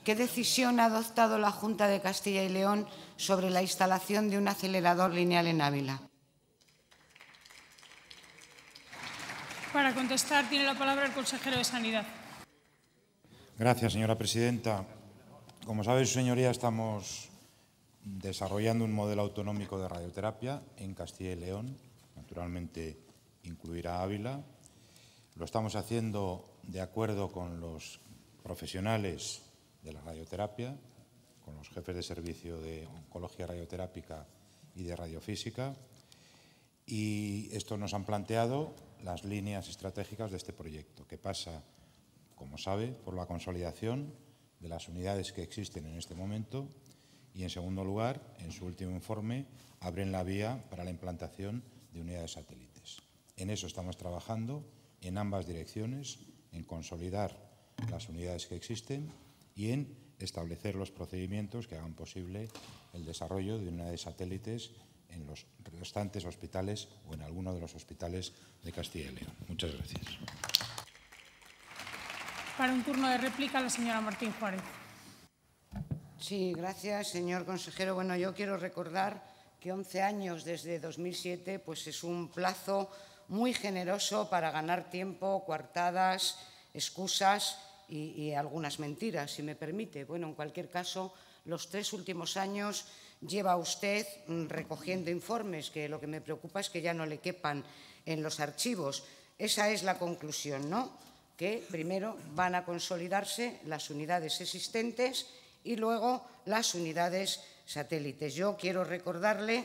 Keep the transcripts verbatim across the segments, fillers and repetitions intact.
¿qué decisión ha adoptado la Junta de Castilla y León sobre la instalación de un acelerador lineal en Ávila? Para contestar tiene la palabra el consejero de Sanidad. Gracias, señora presidenta. Como sabe su señoría, estamos desarrollando un modelo autonómico de radioterapia en Castilla y León. Naturalmente incluirá Ávila. Lo estamos haciendo de acuerdo con los profesionales de la radioterapia, con los jefes de servicio de oncología radioterápica y de radiofísica. Y esto nos han planteado las líneas estratégicas de este proyecto, que pasa, como sabe, por la consolidación de las unidades que existen en este momento y, en segundo lugar, en su último informe, abren la vía para la implantación de unidades satélites. En eso estamos trabajando, en ambas direcciones, en consolidar las unidades que existen y en establecer los procedimientos que hagan posible el desarrollo de unidades satélites en los restantes hospitales o en alguno de los hospitales de Castilla y León. Muchas gracias. Para un turno de réplica, la señora Martín Juárez. Sí, gracias, señor consejero. Bueno, yo quiero recordar que once años desde dos mil siete pues es un plazo muy generoso para ganar tiempo, coartadas, excusas y, y algunas mentiras, si me permite. Bueno, en cualquier caso, los tres últimos años lleva usted recogiendo informes, que lo que me preocupa es que ya no le quepan en los archivos. Esa es la conclusión, ¿no? Que primero van a consolidarse las unidades existentes y luego las unidades satélites. Yo quiero recordarle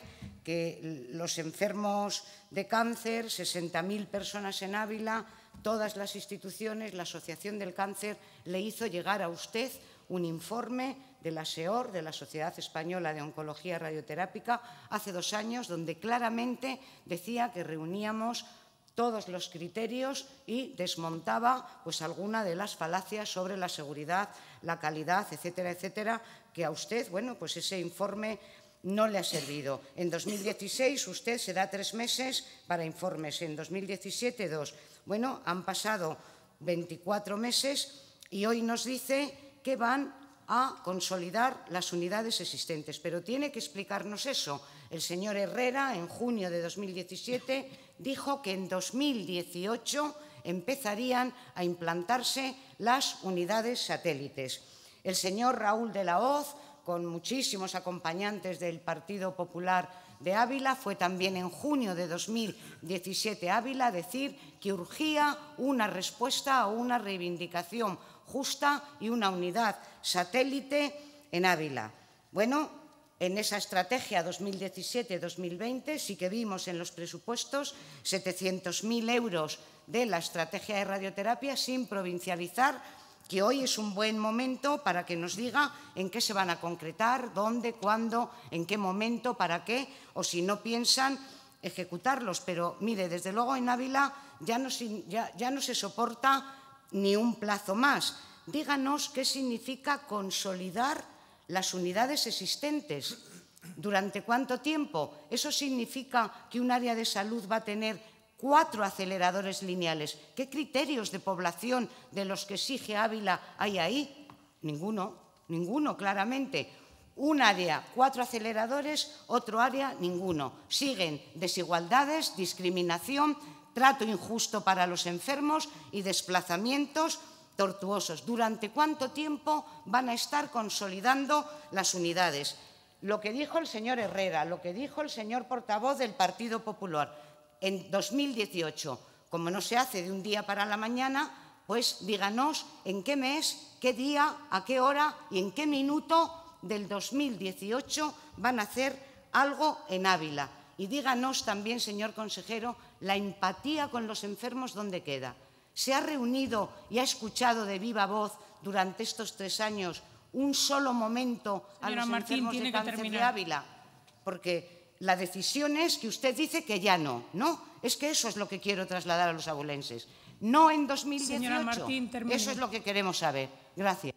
que los enfermos de cáncer, sesenta mil personas en Ávila, todas las instituciones, la Asociación del Cáncer, le hizo llegar a usted un informe de la S E O R, de la Sociedad Española de Oncología Radioterápica, hace dos años, donde claramente decía que reuníamos todos los criterios y desmontaba pues alguna de las falacias sobre la seguridad, la calidad, etcétera, etcétera, que a usted, bueno, pues ese informe no le ha servido. En dos mil dieciséis usted se da tres meses para informes, en dos mil diecisiete dos. Bueno, han pasado veinticuatro meses y hoy nos dice que van a consolidar las unidades existentes. Pero tiene que explicarnos eso. El señor Herrera, en junio de dos mil diecisiete, dijo que en dos mil dieciocho empezarían a implantarse las unidades satélites. El señor Raúl de la Hoz, con muchísimos acompañantes del Partido Popular de Ávila, fue también en junio de dos mil diecisiete a Ávila a decir que urgía una respuesta o una reivindicación justa y una unidad satélite en Ávila. Bueno, en esa estrategia dos mil diecisiete dos mil veinte sí que vimos en los presupuestos setecientos mil euros de la estrategia de radioterapia sin provincializar, que hoy es un buen momento para que nos diga en qué se van a concretar, dónde, cuándo, en qué momento, para qué, o si no piensan ejecutarlos. Pero mire, desde luego en Ávila ya no, ya, ya no se soporta ni un plazo más. Díganos qué significa consolidar las unidades existentes. ¿Durante cuánto tiempo? Eso significa que un área de salud va a tener cuatro aceleradores lineales. ¿Qué criterios de población de los que exige Ávila hay ahí? Ninguno, ninguno, claramente. Un área, cuatro aceleradores, otro área, ninguno. Siguen desigualdades, discriminación, trato injusto para los enfermos y desplazamientos tortuosos. ¿Durante cuánto tiempo van a estar consolidando las unidades? Lo que dijo el señor Herrera, lo que dijo el señor portavoz del Partido Popular, en dos mil dieciocho, como no se hace de un día para la mañana, pues díganos en qué mes, qué día, a qué hora y en qué minuto del dos mil dieciocho van a hacer algo en Ávila. Y díganos también, señor consejero, la empatía con los enfermos, ¿dónde queda? ¿Se ha reunido y ha escuchado de viva voz durante estos tres años un solo momento a Señora los Martín, enfermos tiene de que cáncer de terminar. Ávila? Porque la decisión es que usted dice que ya no, ¿no? Es que eso es lo que quiero trasladar a los abulenses. No en dos mil dieciocho. Señora Martín, termine. Eso es lo que queremos saber. Gracias.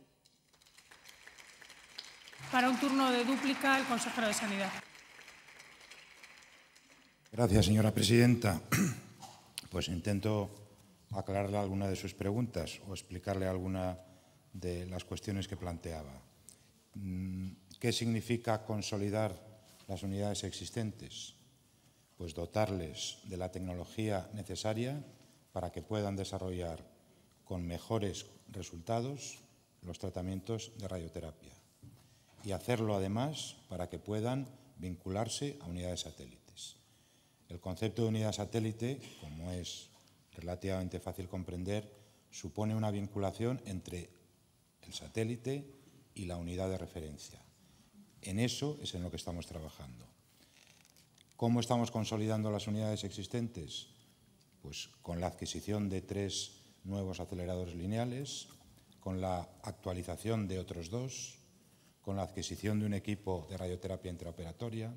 Para un turno de dúplica, el consejero de Sanidad. Gracias, señora presidenta. Pues intento aclararle alguna de sus preguntas o explicarle alguna de las cuestiones que planteaba. ¿Qué significa consolidar las unidades existentes? Pues dotarles de la tecnología necesaria para que puedan desarrollar con mejores resultados los tratamientos de radioterapia y hacerlo además para que puedan vincularse a unidades satélites. El concepto de unidad satélite, como es relativamente fácil comprender, supone una vinculación entre el satélite y la unidad de referencia. En eso es en lo que estamos trabajando. ¿Cómo estamos consolidando las unidades existentes? Pues con la adquisición de tres nuevos aceleradores lineales, con la actualización de otros dos, con la adquisición de un equipo de radioterapia intraoperatoria.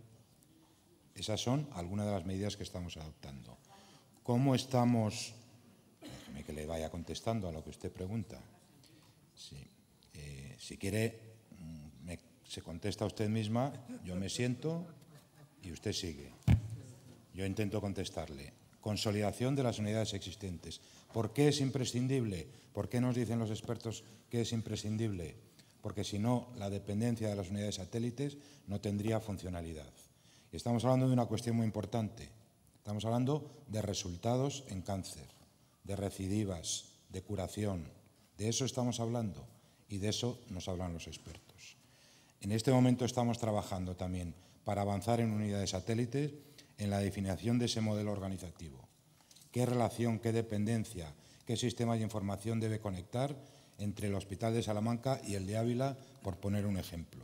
Esas son algunas de las medidas que estamos adoptando. ¿Cómo estamos? Déjeme que le vaya contestando a lo que usted pregunta. Sí. Eh, si quiere, me, se contesta usted misma, yo me siento y usted sigue. Yo intento contestarle. Consolidación de las unidades existentes. ¿Por qué es imprescindible? ¿Por qué nos dicen los expertos que es imprescindible? Porque si no, la dependencia de las unidades satélites no tendría funcionalidad. Y estamos hablando de una cuestión muy importante. Estamos hablando de resultados en cáncer, de recidivas, de curación. De eso estamos hablando y de eso nos hablan los expertos. En este momento estamos trabajando también para avanzar en unidades satélites en la definición de ese modelo organizativo. ¿Qué relación, qué dependencia, qué sistema de información debe conectar entre el Hospital de Salamanca y el de Ávila, por poner un ejemplo?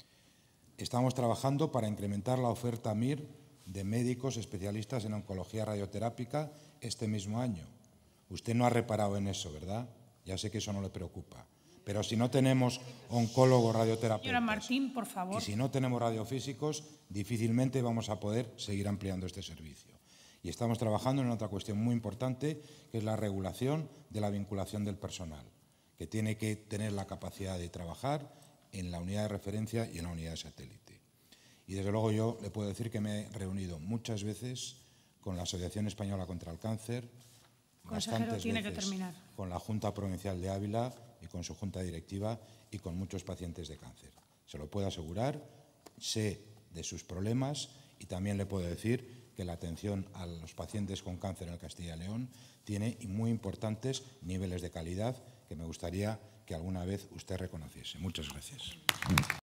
Estamos trabajando para incrementar la oferta M I R de médicos especialistas en oncología radioterápica este mismo año. Usted no ha reparado en eso, ¿verdad? Ya sé que eso no le preocupa. Pero si no tenemos oncólogos radioterapeutas, Señora Martín, por favor. Y si no tenemos radiofísicos, difícilmente vamos a poder seguir ampliando este servicio. Y estamos trabajando en otra cuestión muy importante, que es la regulación de la vinculación del personal, que tiene que tener la capacidad de trabajar en la unidad de referencia y en la unidad de satélite. Y desde luego yo le puedo decir que me he reunido muchas veces con la Asociación Española contra el Cáncer, Consejero, bastantes tiene que veces terminar. con la Junta Provincial de Ávila y con su Junta Directiva y con muchos pacientes de cáncer. Se lo puedo asegurar, sé de sus problemas y también le puedo decir que la atención a los pacientes con cáncer en Castilla y León tiene muy importantes niveles de calidad que me gustaría que alguna vez usted reconociese. Muchas gracias.